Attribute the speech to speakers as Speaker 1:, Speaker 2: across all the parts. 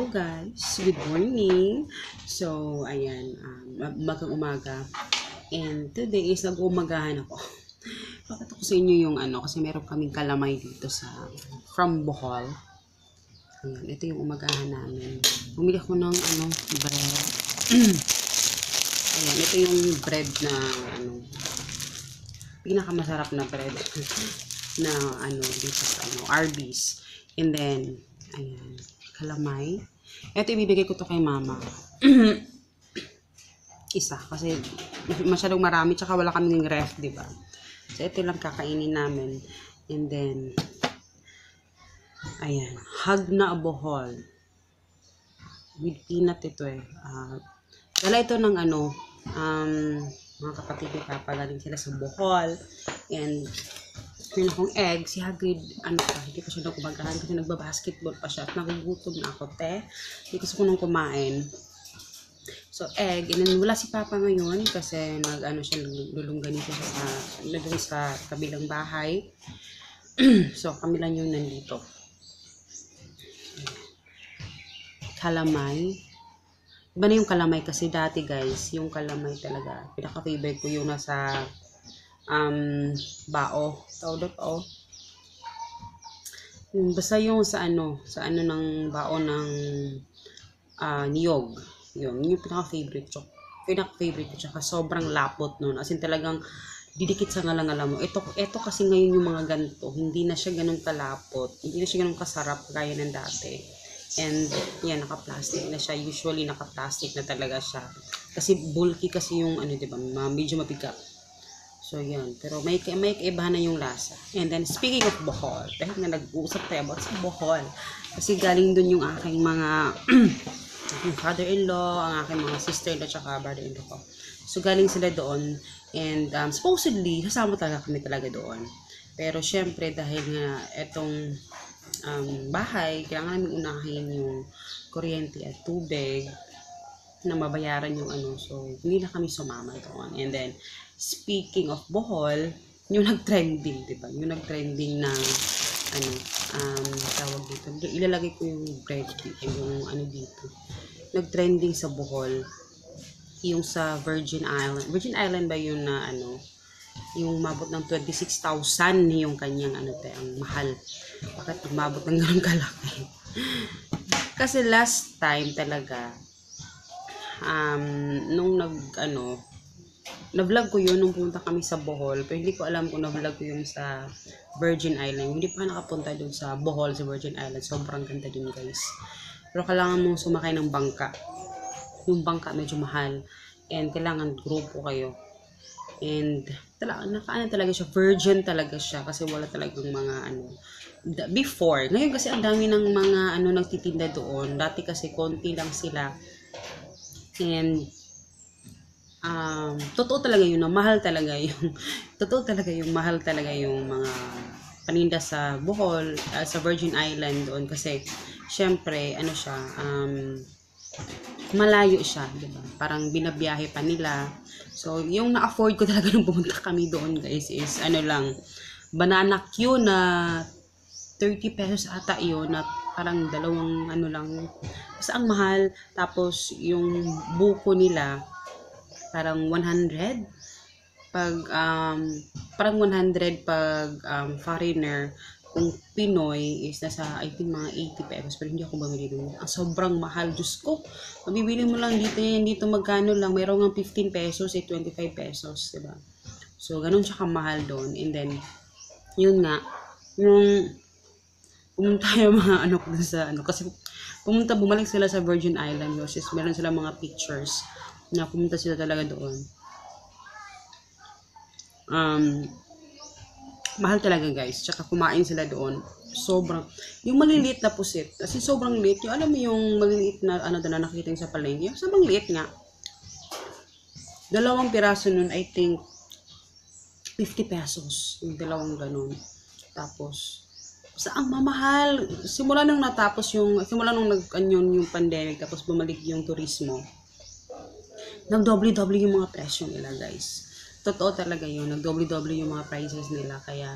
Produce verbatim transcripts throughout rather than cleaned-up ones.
Speaker 1: guys, good morning. So, ayan, um, magang umaga. And today is nag-umagahan ako. Bakit ako sa inyo yung ano, kasi meron kaming kalamay dito sa, from Bohol. Ayan, ito yung umagahan namin. Bumili ako ng ano, bread. Ayan, ito yung bread na ano, pinakamasarap na bread na ano, dito sa ano, Arby's. And then, ayan, kalamay. Ito, ibibigay ko to kay mama. Isa. Kasi masyadong marami. Tsaka wala kaming ref, diba? So, ito lang kakainin namin. And then, ayan. Hug na Bohol. With peanut ito eh. Uh, dala ito ng ano, um, mga kapatid ni Papa. Galing sila sa Bohol. And, meron akong egg, si Hagrid, ano pa, hindi ko siya nagkumagahan kasi nagbabasketball pa siya at nagugutom na ako, te. Hindi ko siya nang kumain. So, egg, and then wala si Papa ngayon kasi nag, ano siya, lulungganito siya sa, lulung sa kabilang bahay. So, kami lang yung nandito. Kalamay. Iba na yung kalamay kasi dati, guys, yung kalamay talaga, pinaka-favorite ko yung nasa um bao tawag o yung basta yung sa ano sa ano ng bao ng uh, niyog yun yung pinaka favorite ko pinaka favorite ko tsaka sobrang lapot nun as in talagang didikit sa ngalangala mo. Ito ito kasi ngayon yung mga ganito hindi na siya ganun kalapot, hindi na siya ganun kasarap gaya ng dati. And yan, naka-plastic na siya, usually naka-plastic na talaga siya kasi bulky kasi yung ano, diba, medyo mabigat. So, yun. Pero may, may kaibahan na yung lasa. And then, speaking of Bohol, dahil nga nag-uusap tayo about sa Bohol. Kasi galing dun yung aking mga father-in-law, ang aking mga sister-in-law, tsaka brother-in-law ko. So, galing sila doon. And um, supposedly, kasama talaga kami talaga doon. Pero, syempre, dahil nga etong um, bahay, kailangan namin unahin yung kuryente at tubig na mabayaran yung ano. So, hindi na kami sumama doon. And then, speaking of Bohol, yung nag-trending, diba? Yung nag-trending na, ano, um, tawag dito. Ilalagay ko yung bread, yung ano dito. Nag-trending sa Bohol, yung sa Virgin Island. Virgin Island ba yun na, ano, yung mabot ng twenty-six thousand yung kanyang, ano, te, ang mahal. Bakit umabot ng ganun kalaki? Kasi last time talaga, um, nung nag, ano, na-vlog ko yun nung punta kami sa Bohol. Pero hindi ko alam kung na-vlog ko yun sa Virgin Island. Hindi pa nakapunta dun sa Bohol, sa Virgin Island. Sobrang ganda dun, guys. Pero kailangan mong sumakay ng bangka. Yung bangka medyo mahal. And kailangan grupo kayo. And talaga, nakaano talaga siya. Virgin talaga siya. Kasi wala talagang mga ano. Before. Ngayon kasi ang dami ng mga ano nagtitinda doon. Dati kasi konti lang sila. And Um, totoo talaga yun, na mahal talaga yung totoo talaga yung mahal talaga yung mga paninda sa Bohol, uh, sa Virgin Island doon kasi syempre ano siya, um, malayo siya, diba? Parang binabiyahe pa nila. So yung na-afford ko talaga nung pumunta kami doon, guys, is ano lang, banana Q na thirty pesos ata yun, na parang dalawang ano lang, basta ang mahal. Tapos yung buko nila parang one hundred pag um parang one hundred pag um foreigner. Kung Pinoy is nasa I think mga eighty pesos, pero hindi ako bumili doon. Ang sobrang mahal, Diyos ko. Mabibili mo lang dito yan, dito magkano lang, mayroong ng fifteen pesos, eh twenty-five pesos, diba? So ganun siya kamahal doon. And then yun nga, yung pumunta yung mga ano ko sa ano, kasi pumunta, bumalik sila sa Virgin Island, which is meron sila mga pictures na pumunta sila talaga doon. Um, mahal talaga, guys. Tsaka kumain sila doon. Sobrang, yung maliliit na pusit. Kasi sobrang liit. Yung alam mo yung maliliit na ano doon na nakita yung sa palengke. Sobrang liit nga. Dalawang piraso nun, I think, fifty pesos. Yung dalawang ganun. Tapos, sa ang mamahal. Simula nung natapos yung, simula nung nag-anyon yung pandemic, tapos bumalik yung turismo, nag-doble-doble yung mga presyo nila, guys. Totoo talaga yun. Nag-doble-doble yung mga prices nila. Kaya,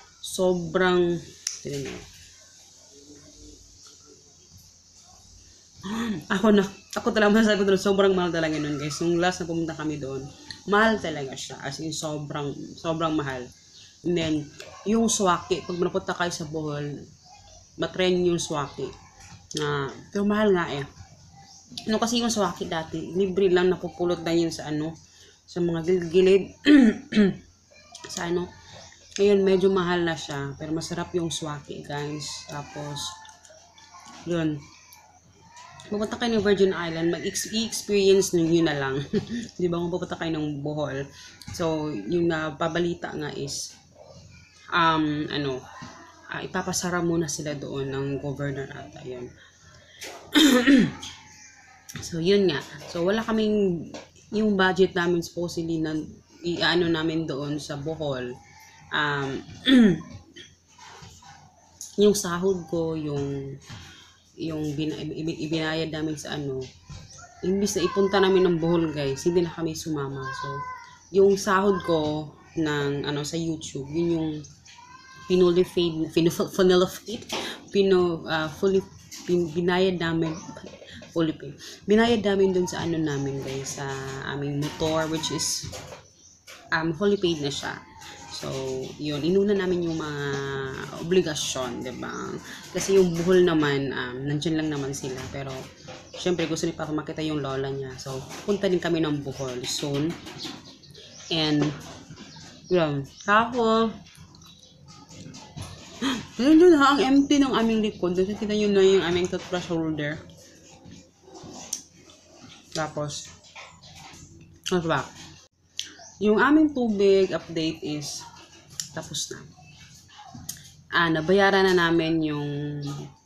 Speaker 1: sobrang, Ako na, ako talaga masasabi ko doon, sobrang mahal talaga nun guys. Nung last na pumunta kami doon, mahal talaga siya. As in, sobrang, sobrang mahal. And then, yung swaki, pag napunta kayo sa Bohol, matrend yung swaki. Na, pero mahal nga eh. Ano kasi yung swaki dati, libre lang, napupulot na yun sa ano, sa mga gilid sa ano. Ngayon, medyo mahal na siya, pero masarap yung swaki guys. Tapos, yun. Pupunta kayo ng Virgin Island, mag-experience nyo yun na lang. Di ba, kung pupunta kayo ng Bohol. So, yung uh, pabalita nga is, um, ano, uh, ipapasara muna sila doon ng governor ata, yun. So, yun nga. So, wala kaming, yung budget namin supposedly na, i-ano namin doon sa Bohol. Um, yung sahod ko, yung, yung bin, ibinayad namin sa ano, imbis na ipunta namin ng Bohol guys, hindi na kami sumama. So, yung sahod ko ng ano sa YouTube, yun yung pinuli fade, funnel of it, pino, uh, fully, pin, binayad namin, fully paid. Binayad namin dun sa ano namin guys, sa aming motor, which is, um, fully paid na siya. So, yun, inuna namin yung mga obligasyon, diba? Kasi yung Bohol naman, um, nandyan lang naman sila. Pero, syempre, gusto niya pa makita yung lola niya. So, punta din kami ng Bohol soon. And, yun, kako. Yun yun ha, ang empty ng aming likod. Kasi kita yun na yung aming toothbrush holder. Tapos, ano ba? Yung aming tubig update is tapos na. Ah, nabayaran na namin yung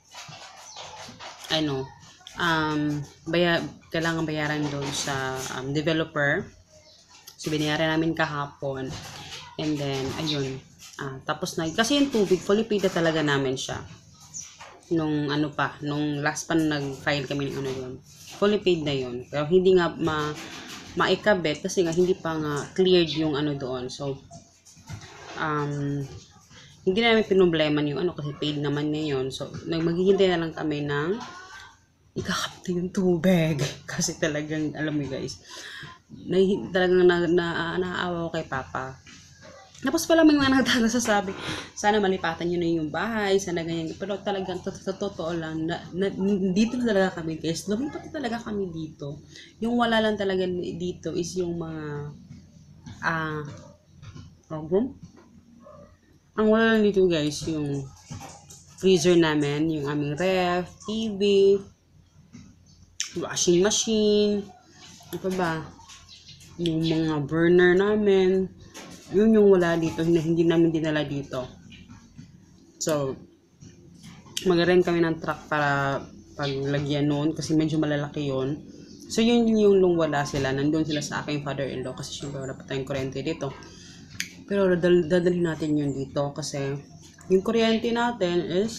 Speaker 1: ano, um, baya, kailangan bayaran doon sa um, developer. So, binayaran namin kahapon. And then, ayun. Ah, tapos na. Kasi yung tubig, fully paid na talaga namin siya. Nung ano pa, nung last pa nag-file kami ng ano yun. Fully paid na yun. Pero hindi nga ma maikabit kasi nga hindi pa nga cleared yung ano doon. So, um, hindi na namin pinobleman yung ano kasi paid naman na yun. So, maghihintay na lang kami ng ikakap na yung tubig. Kasi talagang, alam mo guys, na, talagang na, na, naaawa ko kay Papa. Tapos pala may mga nagsasabi, sana malipatan nyo na yung bahay, sana ganyan. Pero talagang, sa totoo lang, na, na, dito na talaga kami guys. Lumipat talaga kami dito. Yung wala lang talaga dito is yung mga, ah, uh, room. Ang wala lang dito guys, yung freezer namin, yung aming ref, T V, washing machine, ano pa ba, yung mga burner namin. Yun yung wala dito, hindi, hindi namin dinala dito. So, mag-rent kami ng truck para paglagyan noon kasi medyo malalaki yun. So, yun yung nung wala sila, nandun sila sa aking father-in-law kasi syempre wala pa tayong kuryente dito. Pero dadal dadalhin natin yun dito kasi yung kuryente natin is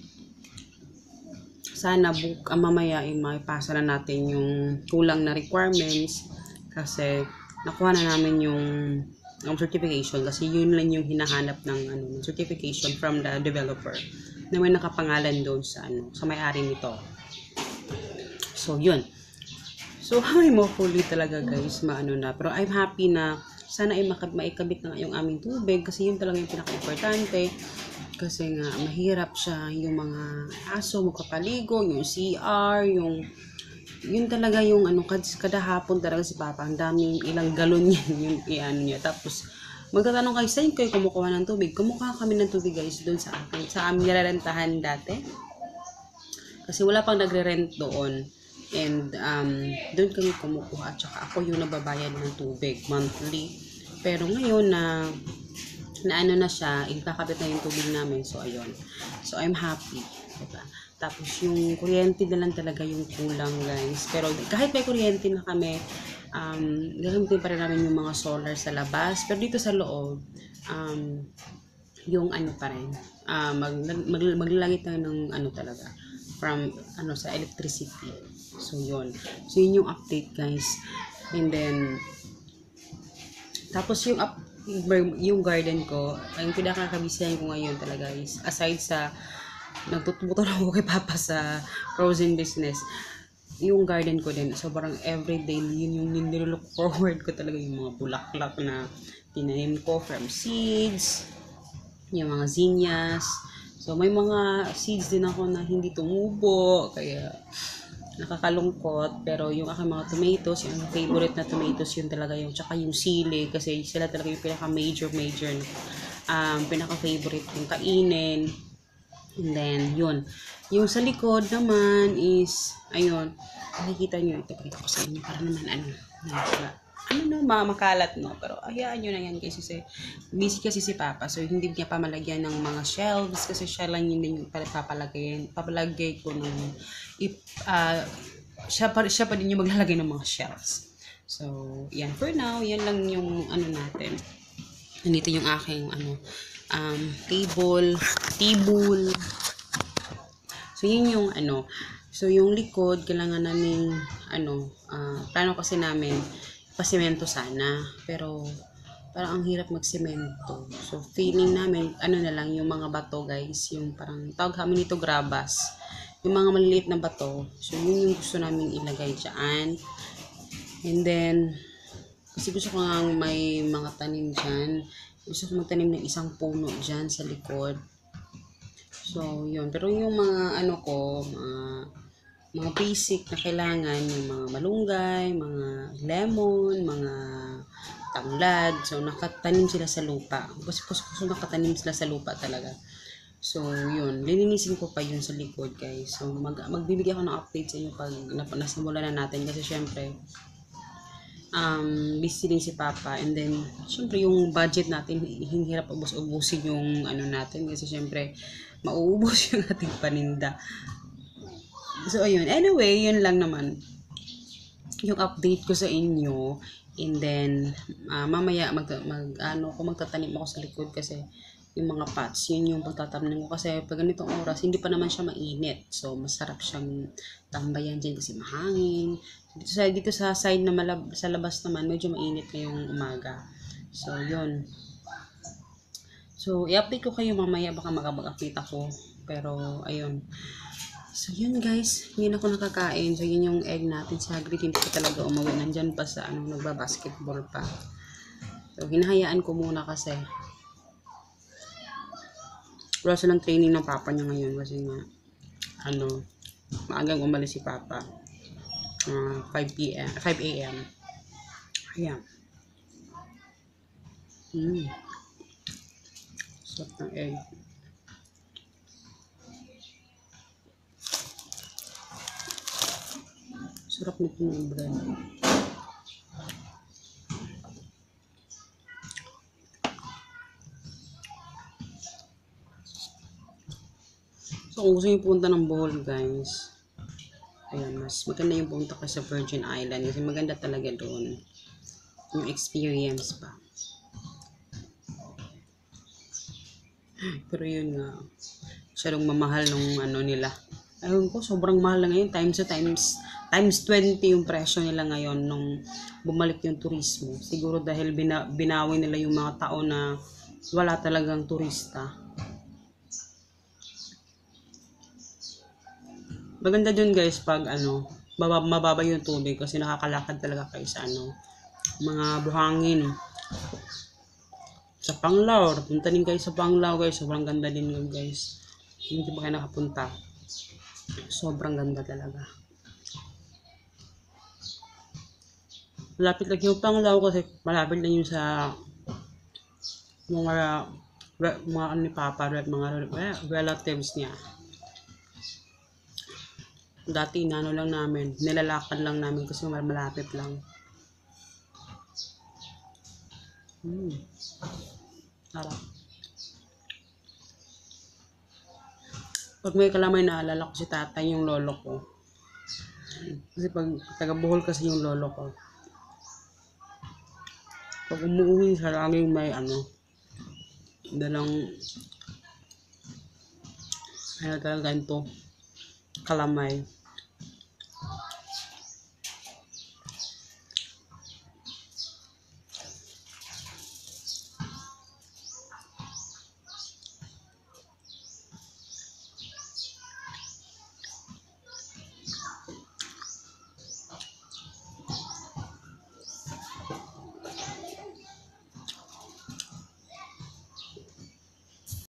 Speaker 1: sana book, uh, mamaya ay maipasa na natin yung kulang na requirements kasi nakuha na namin yung ang certification kasi yun lang yung hinahanap ng ano certification from the developer na may nakapangalan doon sa ano sa may-ari nito. So yun. So ay mo fully talaga guys maano na pero I'm happy na sana ay maikabit na yung aming tubig kasi yun talaga yung pinaka-importante kasi nga mahirap siya yung mga aso magpapaligo, yung C R, yung yun talaga yung ano kada hapon talaga si Papa ang daming ilang galon yan yung iano niya tapos magtatanong kayo saan kayo kumukuha ng tubig kumukuha kami ng tubig guys doon sa akin sa aming nirerentahan dati kasi wala pang nagre-rent doon and um, doon kami kumukuha at saka ako yung nababayad ng tubig monthly pero ngayon na na ano na siya ikakabit na yung tubig namin so ayun so I'm happy diba? Tapos yung kuryente na lang talaga yung kulang guys. Pero kahit may kuryente na kami, um, gagamitin pa rin namin yung mga solar sa labas. Pero dito sa loob, um, yung ano pa rin, uh, mag, mag, maglalagit na ng ano talaga, from ano sa electricity. So yun. So yun yung update guys. And then, tapos yung up, yung garden ko, ang pinakakabisihan ko ngayon talaga is, aside sa nagtututo ako kay Papa sa frozen business. yung garden ko din, sobrang everyday, yun yung nililook forward ko talaga, yung mga bulaklak na tinanim ko from seeds, yung mga zinnias. So, may mga seeds din ako na hindi tumubo, kaya nakakalungkot. Pero yung aking mga tomatoes, yung favorite na tomatoes, yun talaga yung, tsaka yung sili, kasi sila talaga yung pinaka major, major, um, pinaka favorite yung kainin. And then, yun. Yung sa likod naman is, ayun, nakikita nyo, ito pakita ko sa inyo, para naman, ano, nasa, ano na, ma- makalat, no? Pero, hayaan nyo na yan, kasi si, busy kasi si Papa, so hindi niya pa malagyan ng mga shelves, kasi siya lang yun din yung papalagay, papalagay ko ng, if, uh, siya pa, siya pa din yung maglalagay ng mga shelves. So, yan, for now, yan lang yung, ano natin. Nandito yung aking, ano, um, table, table. So, yun yung, ano, so, yung likod, kailangan namin, ano, uh, plano kasi namin, pasemento sana. Pero, parang ang hirap magsemento. So, feeling namin, ano na lang, yung mga bato, guys. Yung parang, tawag kami nito, grabas. Yung mga maliliit na bato. So, yun yung gusto namin ilagay dyan. And then, kasi gusto ko nga may mga tanim dyan. Gusto ko magtanim ng isang puno dyan sa likod. So, yun. Pero yung mga, ano ko, mga, mga basic na kailangan, yung mga malunggay, mga lemon, mga tanglad. So, nakatanim sila sa lupa. Kasi gusto ko nakatanim sila sa lupa talaga. So, yun. Lilinisin ko pa yun sa likod, guys. So, mag, magbibigay ako ng update sa inyo pag nasimula na natin. Kasi, syempre, um, busy din si Papa. And then, syempre, yung budget natin, hirap ubos-ubusin yung ano natin. Kasi, syempre, mauubos yung ating paninda. So, ayun. Anyway, yun lang naman yung update ko sa inyo. And then, uh, mamaya, mag, mag, ano, kung magtatanim ako sa likod kasi yung mga pots, yun yung pagtatanim ko. Kasi pag ganitong oras, hindi pa naman siya mainit. So, masarap siyang tambayan dyan kasi mahangin. Dito sa, dito sa side na malab, sa labas naman, medyo mainit ngayong umaga. So, yun. So, i-update ko kayo mamaya, baka makapag-update ako. Pero, ayun. So, yun guys. Hindi ako nakakain. So, yun yung egg natin sa Hagrid. Hindi ko talaga umuwi. Nandyan pa sa, ano, nagbabasketball pa. So, hinahayaan ko muna kasi wala silang training ng Papa niya ngayon. Kasi nga, ano, maagang umalis si Papa. Uh, five p m five a m Ayan. Mm. Sarap ng egg. Sarap nito ng bread. So, kung gusto nyo punta ng Bohol, guys, ayan, mas maganda yung punta ka sa Virgin Island kasi maganda talaga doon yung experience pa. Pero yun nga, masyadong mamahal nung ano nila. Ayun ko, sobrang mahal na ngayon. Times to times, times twenty yung presyo nila ngayon nung bumalik yung turismo. Siguro dahil bina, binawi nila yung mga tao na wala talagang turista. Maganda dun guys pag ano, baba, mababa yung tubig kasi nakakalakad talaga kayo sa ano, mga buhangin. Sa Panglao, punta din kayo sa Panglao guys, sobrang ganda din yun guys. Hindi ba kayo nakapunta? Sobrang ganda talaga. Malapit lang yung Panglao kasi malapit lang yung sa mga mga ano ni Papa, mga relatives niya. Dati inano lang namin, nilalakad lang namin kasi malapit lang. Hmm. Sarap. Pag may kalamay, naalala ko si tatay, yung lolo ko. Kasi pag taga Bohol kasi yung lolo ko. Pag umuwi siya, laging may ano, dalang, ano talaga ito, kalamay.